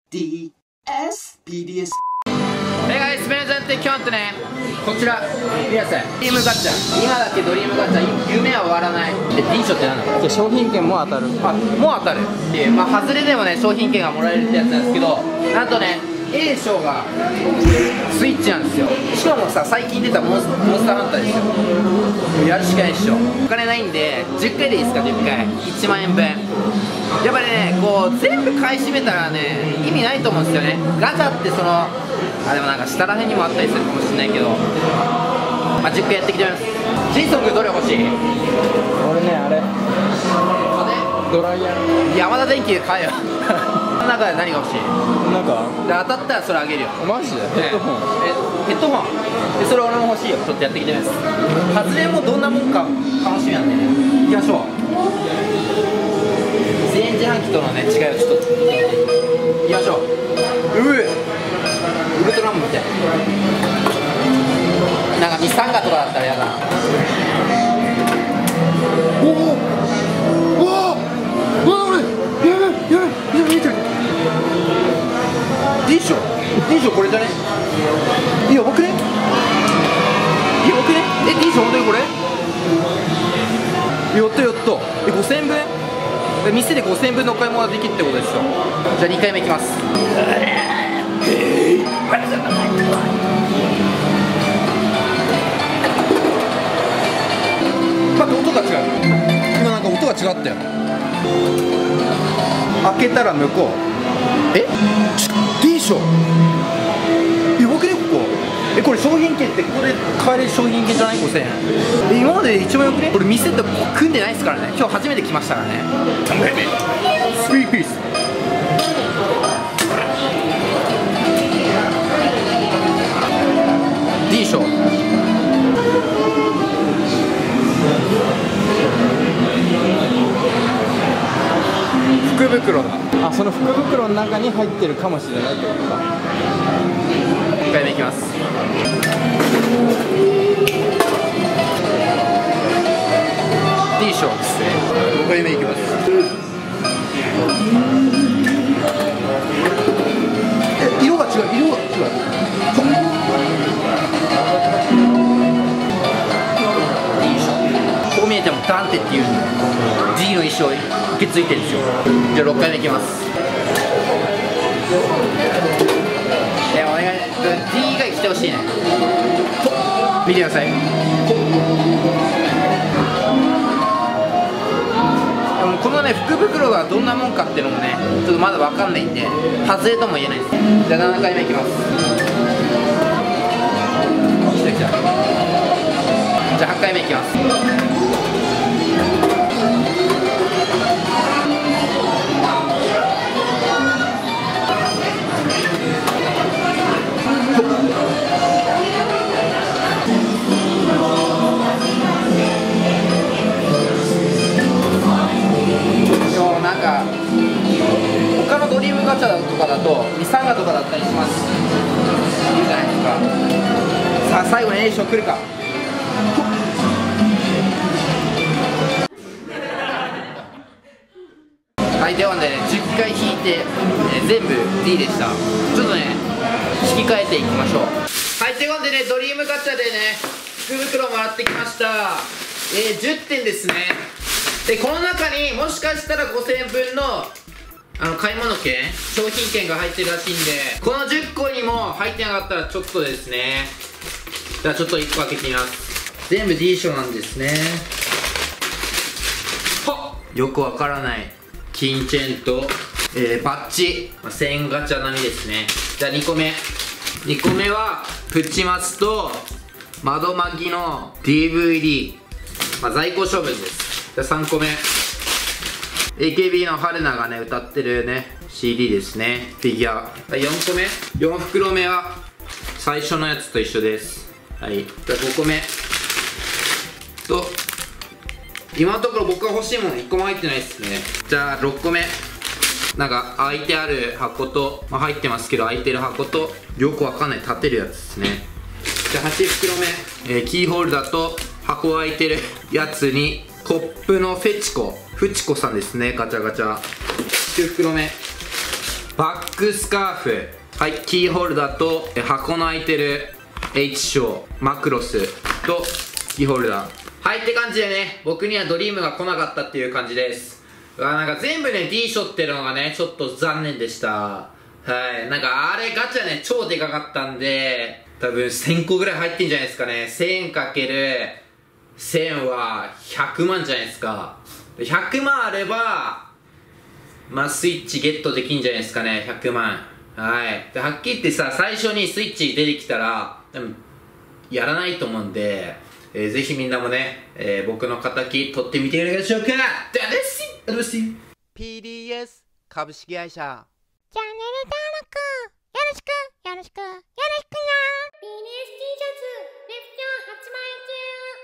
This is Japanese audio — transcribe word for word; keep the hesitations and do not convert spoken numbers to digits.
ディーエス ピーディーエス。 はいガイス、メルちゃんって今日ってね、こちら皆さんドリームガチャ、今だけドリームガチャ夢は終わらない。で D 賞って何なの？ 商品券も当たる。 あ、もう当たるっていう、まあ外れでもね商品券がもらえるってやつなんですけど、なんとね A 賞がスイッチなんですよ。しかもさ、最近出たモンス、モンスターハンターですよ。もうやるしかないっしょ。お金ないんでじゅっかいでいいですか？じゅっかいいちまんえんぶん。やっぱりね、こう全部買い占めたらね意味ないと思うんですよね。ガチャってそのあ、でもなんか下らへんにもあったりするかもしれないけど、まあ、じゅっかいやってきてます。ジェイソン君どれ欲しい？ 俺ね、あれドライヤー。 山田電機で買えよ。この中で何が欲しい？ なんかで当たったらそれあげるよ。 マジでヘッドホン。 えヘッドホンで、それ俺も欲しいよ。ちょっとやってきてます。外れもどんなもんか楽しみなんでね、いきましょう。全自販機とのね違いをちょっといきましょう。うえウルトラマンみたいなんかミサンガとかだったらやだな。おおおおお、俺やばいやばい、見てる。 D 賞 D 賞これじゃね？いや、僕ね、いや僕ね、え D 賞本当にこれやったやった。えごせんえんぶん、え店でごせんえんぶんのお買い物ができるってことですよ。じゃあにかいめいきます。待って、音が違う。今なんか音が違ったよ。開けたら向こう。え D 賞やばくね、ここ。えこれ商品券ってここで買える商品券じゃない？ごせんえん。え今までで一番よくね。これ店と組んでないですからね。今日初めて来ましたからね。さんかいめスリーピース。D 賞福袋だ。 あ、その福袋の中に入ってるかもしれないってことか。 いっかいめいきます。D 賞ですね。ごかいめいきます。え、色が違う、色が違う。D 賞。こう見えてもダンテっていう D の衣装受け継いでるんですよ。じゃあろっかいめいきます。いやお願い、D 以外来てほしいね。見てください。でもこのね福袋がどんなもんかっていうのもねちょっとまだ分かんないんで外れとも言えないです。じゃあななかいめいきます。来た来た。じゃあはちかいめいきます。なんか他のドリームガチャとかだとミサンガとかだったりしますいいじゃないですか。さあ最後に A 賞来るか。はい、ではねじゅっかい引いて、えー、全部 D でした。ちょっとね引き換えていきましょう。はい、ということでねドリームガチャでね福袋もらってきました。えー、じゅってんですね。でこの中にもしかしたらごせんえんぶんのあの買い物券商品券が入ってるらしいんで、このじゅっこにも入ってなかったらちょっとですね。じゃあちょっといっこ開けてみます。全部 D 賞なんですね。はっ、よくわからない金チェーンと、えー、バッジ、まあ、せんえんガチャ並みですね。じゃあにこめにこめはプチマツと窓マギの ディーブイディー、まあ、在庫処分です。じゃあさんこめ エーケービー の春菜がね歌ってるね シーディー ですね、フィギュア。よんこめよん袋目は最初のやつと一緒です。はい、じゃあごこめと今のところ僕が欲しいものいっこも入ってないですね。じゃあろっこめなんか開いてある箱と、まあ、入ってますけど開いてる箱とよくわかんない立てるやつですね。じゃあはち袋目、えー、キーホルダーと箱開いてるやつにコップのフェチコフチコさんですね、ガチャガチャ。きゅう袋目バックスカーフ、はい、キーホルダーとえ箱の開いてる H 賞マクロスとキーホルダー、はいって感じでね、僕にはドリームが来なかったっていう感じです。うわ、なんか全部ね D 賞ってるのがねちょっと残念でした。はい、なんかあれガチャね超でかかったんで多分せんこぐらい入ってんじゃないですかね。せんかけるせんはひゃくまんじゃないですか。ひゃくまんあればまあスイッチゲットできんじゃないですかね。ひゃくまん、はいではっきり言ってさ、最初にスイッチ出てきたら多分やらないと思うんで、えー、ぜひみんなもね、えー、僕の敵取ってみていかがでしょうか。ではですよろしい ピーディーエス 株式会社チャンネル登録よろしくよろしくよろしく